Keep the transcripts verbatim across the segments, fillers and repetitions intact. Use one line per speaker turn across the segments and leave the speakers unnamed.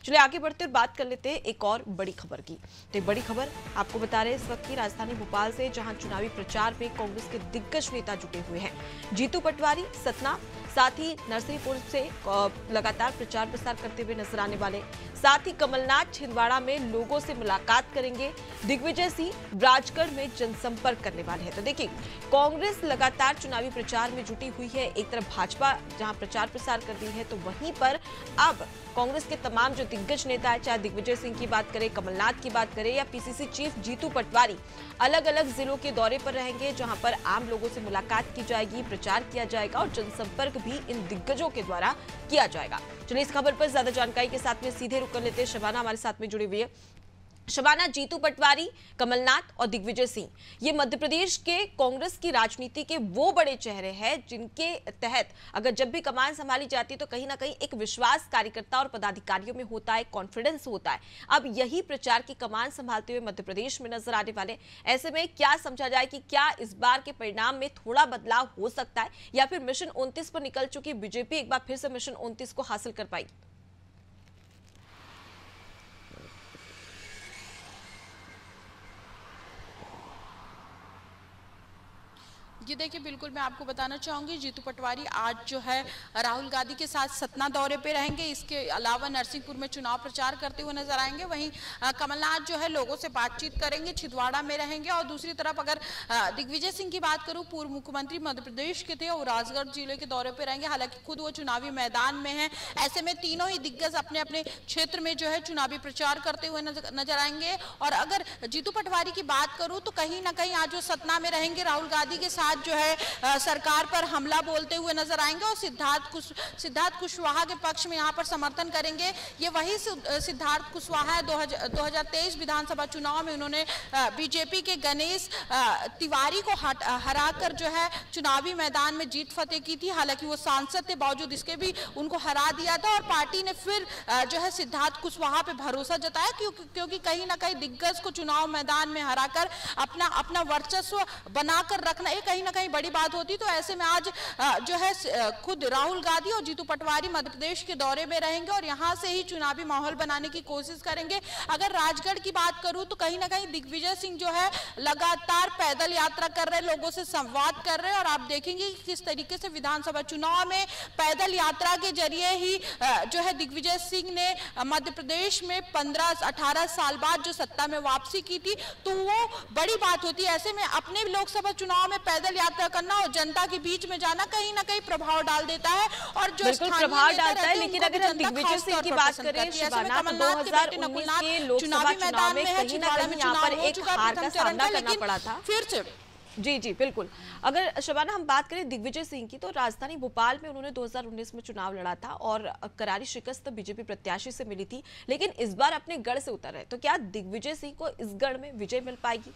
चलिए आगे बढ़ते और बात कर लेते हैं एक और बड़ी खबर की। तो बड़ी खबर आपको बता रहे हैं इस वक्त की राजधानी भोपाल से, जहां चुनावी प्रचार में कांग्रेस के दिग्गज नेता जुटे हुए हैं। जीतू पटवारी सतना, साथ ही नरसिंहपुर से लगातार प्रचार प्रसार करते हुए नजर आने वाले, साथ ही कमलनाथ छिंदवाड़ा में लोगों से मुलाकात करेंगे, दिग्विजय सिंह राजगढ़ में जनसंपर्क करने वाले हैं। तो देखिए कांग्रेस लगातार चुनावी प्रचार में जुटी हुई है। एक तरफ भाजपा जहां प्रचार प्रसार कर रही है, तो वहीं पर अब कांग्रेस के तमाम जो दिग्गज नेता है, चाहे दिग्विजय सिंह की बात करें, कमलनाथ की बात करें या पीसीसी चीफ जीतू पटवारी, अलग अलग जिलों के दौरे पर रहेंगे, जहां पर आम लोगों से मुलाकात की जाएगी, प्रचार किया जाएगा और जनसंपर्क भी इन दिग्गजों के द्वारा किया जाएगा। चलिए इस खबर पर ज्यादा जानकारी के साथ में सीधे रुक कर लेते हैं। शबाना हमारे साथ में जुड़ी हुई है। शबाना, जीतू पटवारी, कमलनाथ और दिग्विजय सिंह, ये मध्य प्रदेश के कांग्रेस की राजनीति के वो बड़े चेहरे हैं जिनके तहत अगर जब भी कमान संभाली जाती है तो कहीं ना कहीं एक विश्वास कार्यकर्ता और पदाधिकारियों में होता है, कॉन्फिडेंस होता है। अब यही प्रचार की कमान संभालते हुए मध्य प्रदेश में नजर आने वाले, ऐसे में क्या समझा जाए कि क्या इस बार के परिणाम में थोड़ा बदलाव हो सकता है या फिर मिशन उनतीस पर निकल चुकी बीजेपी एक बार फिर से मिशन उनतीस को हासिल कर पाई?
ये देखिए, बिल्कुल मैं आपको बताना चाहूंगी, जीतू पटवारी आज जो है राहुल गांधी के साथ सतना दौरे पे रहेंगे। इसके अलावा नरसिंहपुर में चुनाव प्रचार करते हुए नजर आएंगे। वहीं कमलनाथ जो है लोगों से बातचीत करेंगे, छिंदवाड़ा में रहेंगे। और दूसरी तरफ अगर दिग्विजय सिंह की बात करूं, पूर्व मुख्यमंत्री मध्य प्रदेश के थे, और राजगढ़ जिले के दौरे पर रहेंगे। हालांकि खुद वो चुनावी मैदान में है। ऐसे में तीनों ही दिग्गज अपने अपने क्षेत्र में जो है चुनावी प्रचार करते हुए नजर आएंगे। और अगर जीतू पटवारी की बात करूं तो कहीं ना कहीं आज जो सतना में रहेंगे, राहुल गांधी के साथ जो है आ, सरकार पर हमला बोलते हुए नजर आएंगे और सिद्धार्थ कुश सिद्धार्थ कुशवाहा के पक्ष में यहां पर समर्थन करेंगे। ये वही सिद्धार्थ कुशवाहा है, दो हज़ार तेईस विधानसभा चुनाव में उन्होंने बीजेपी के गणेश तिवारी को हराकर जो है चुनावी मैदान में जीत फतेह की थी। हालांकि वो सांसद थे, बावजूद इसके भी उनको हरा दिया था और पार्टी ने फिर जो है सिद्धार्थ कुशवाहा पे भरोसा जताया, क्योंकि क्योंकि कहीं ना कहीं दिग्गज को चुनाव मैदान में हराकर अपना अपना वर्चस्व बनाकर रखना ये कहीं ना कहीं बड़ी बात होती। तो ऐसे में आज जो है खुद राहुल गांधी और जीतू पटवारी मध्य प्रदेश के दौरे में रहेंगे और यहां से ही चुनावी माहौल बनाने की कोशिश करेंगे। अगर राजगढ़ की बात करूं तो कहीं ना कहीं दिग्विजय सिंह जो है लगातार पैदल यात्रा कर रहे, लोगों से संवाद कर रहे हैं। और आप देखेंगे किस तरीके से विधानसभा चुनाव में पैदल यात्रा के जरिए ही जो है दिग्विजय सिंह ने मध्य प्रदेश में पंद्रह अठारह साल बाद जो सत्ता में वापसी की थी, तो वो बड़ी बात होती है। ऐसे में अपने लोकसभा चुनाव में पैदल यात्रा करना और जनता के बीच में जाना कहीं ना कहीं प्रभाव डाल देता है और जो
प्रभाव डालता है। लेकिन अगर हम दिग्विजय सिंह की बात करें, शबाना, तो दो हज़ार उन्नीस के लोकसभा चुनाव में कहीं ना कहीं यहाँ पर एक हार का सामना करना पड़ा था फिर से। जी जी बिल्कुल। अगर शबाना हम बात करें दिग्विजय सिंह की, तो राजधानी भोपाल में उन्होंने दो हज़ार उन्नीस में चुनाव लड़ा था और करारी शिकस्त बीजेपी प्रत्याशी से मिली थी, लेकिन इस बार अपने गढ़ से उतर रहे। तो क्या दिग्विजय सिंह को इस गढ़ में विजय मिल पाएगी?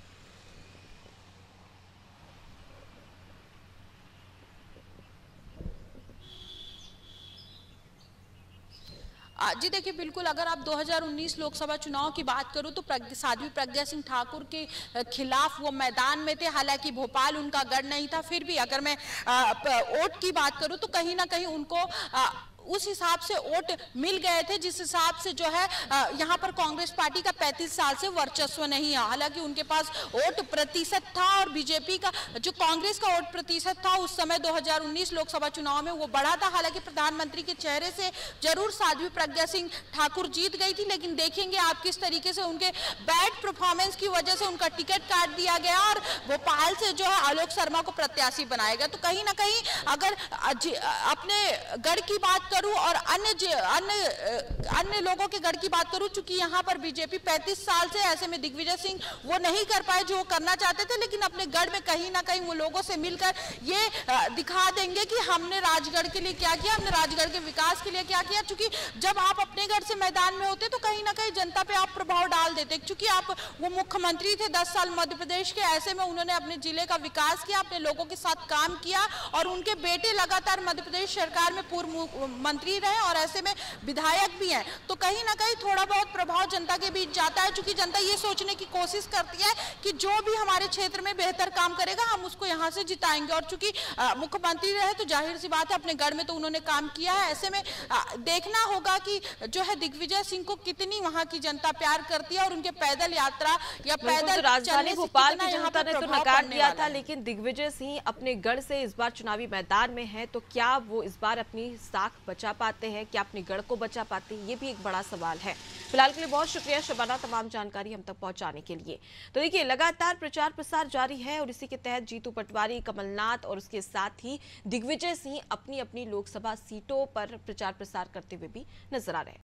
जी देखिए, बिल्कुल अगर आप दो हज़ार उन्नीस लोकसभा चुनाव की बात करूं तो साध्वी प्रज्ञा सिंह ठाकुर के खिलाफ वो मैदान में थे। हालांकि भोपाल उनका गढ़ नहीं था, फिर भी अगर मैं वोट की बात करूं तो कहीं ना कहीं उनको आ, उस हिसाब से वोट मिल गए थे जिस हिसाब से जो है यहाँ पर कांग्रेस पार्टी का पैंतीस साल से वर्चस्व नहीं है। हालांकि उनके पास वोट प्रतिशत था और बीजेपी का जो कांग्रेस का वोट प्रतिशत था उस समय दो हज़ार उन्नीस लोकसभा चुनाव में वो बढ़ा था। हालांकि प्रधानमंत्री के चेहरे से जरूर साध्वी प्रज्ञा सिंह ठाकुर जीत गई थी, लेकिन देखेंगे आप किस तरीके से उनके बैड परफॉर्मेंस की वजह से उनका टिकट काट दिया गया और भोपाल से जो है आलोक शर्मा को प्रत्याशी बनाया गया। तो कहीं ना कहीं अगर अपने गढ़ की बात करूं और अन्य अन्य अन्य लोगों के गढ़ की बात करूं, चूंकि यहां पर बीजेपी पैंतीस साल से, ऐसे में दिग्विजय सिंह वो नहीं कर पाए जो वो करना चाहते थे, लेकिन अपने गढ़ में कहीं ना कहीं वो लोगों से मिलकर ये दिखा देंगे कि हमने राजगढ़ के लिए क्या किया, हमने राजगढ़ के विकास के लिए क्या किया। चूंकि जब आप अपने गढ़ से मैदान में होते तो कहीं ना कहीं जनता पे आप प्रभाव डाल देते। चूंकि आप वो मुख्यमंत्री थे दस साल मध्य प्रदेश के, ऐसे में उन्होंने अपने जिले का विकास किया, अपने लोगों के साथ काम किया और उनके बेटे लगातार मध्य प्रदेश सरकार में पूर्व मंत्री रहे और ऐसे में विधायक भी हैं, तो कहीं ना कहीं थोड़ा बहुत प्रभाव जनता के बीच जाता है, चूंकि जनता ये सोचने की कोशिश करती है कि जो भी हमारे क्षेत्र में बेहतर काम करेगा हम उसको यहाँ से जिताएंगे। और चूंकि मुख्यमंत्री रहे तो जाहिर सी बात है अपने गढ़ में तो उन्होंने काम किया है। ऐसे में आ, देखना होगा कि जो है दिग्विजय सिंह को कितनी वहां की जनता प्यार करती है और उनके पैदल यात्रा या पैदल
तो राजधानी भोपाल की जनता ने तो नकार दिया था, लेकिन दिग्विजय सिंह अपने गढ़ से इस बार चुनावी मैदान में है, तो क्या वो इस बार अपनी साख बचा पाते हैं, क्या अपने गढ़ को बचा पाते हैं, ये भी एक बड़ा सवाल है। फिलहाल के लिए बहुत शुक्रिया शबाना तमाम जानकारी हम तक पहुंचाने के लिए। तो देखिए लगातार प्रचार प्रसार जारी है और इसी के तहत जीतू पटवारी, कमलनाथ और उसके साथ ही दिग्विजय सिंह अपनी अपनी लोकसभा सीटों पर प्रचार प्रसार करते हुए भी नजर आ रहे हैं।